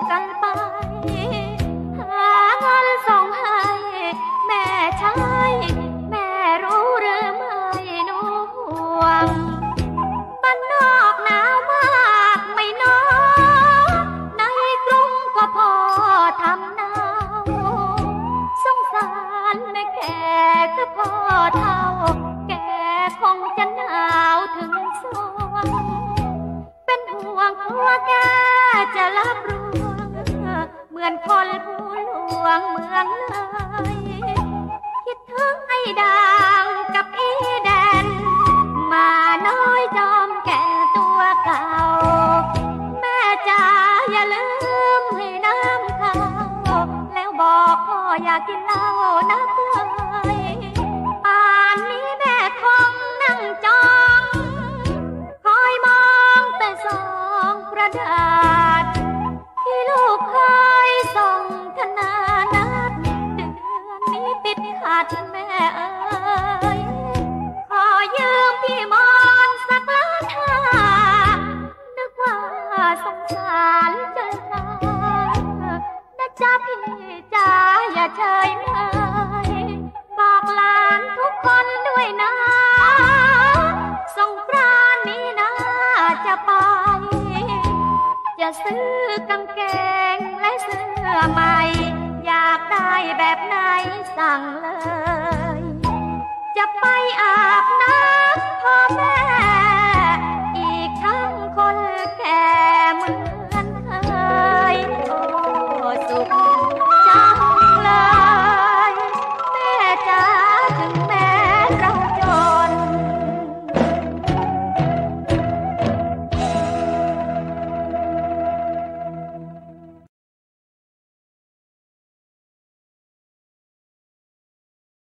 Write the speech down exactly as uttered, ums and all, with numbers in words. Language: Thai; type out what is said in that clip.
กันไปหาเงินส่งให้แม่ใช้แม่รู้หรือไม่หนูห่วงบ้านนอกหนาวมากไม่น้อยในกรุงก็พอทำหนาวสงสารแม่แก่ก็พอเท่าแก่คงจะหนาวถึงสวงเป็นห่วงกลัวแกจะรับรู้เหมือนคนผู้หลวงเมืองเลยคิดถึงไอ้ด่างกับอีแดนมาน้อยจอมแก่นตัวเก่าแม่จ๋าอย่าลืมให้น้ำข้าวแล้วบอกพ่ออยากกินเหล้านักเลยป่านนี้แม่คงนั่งจ้องคอยมองแต่สองกระดาษที่ลูกเคยส่งธนานัดเดือนนี้ติดขัดแม่เอ๋ยขอยืมพี่มอนสักล้านห้านึกว่าสงสารเกินตานะจ๊ะพี่จ๋าอย่าเฉยเมยบอกหลานทุกคนด้วยนะสงกรานต์นี้นะจะไปจะซื้อกางเกงและเสื้อใหม่อยากได้แบบไหนสั่งเลยจะไปอาบน้ำพ่อแม่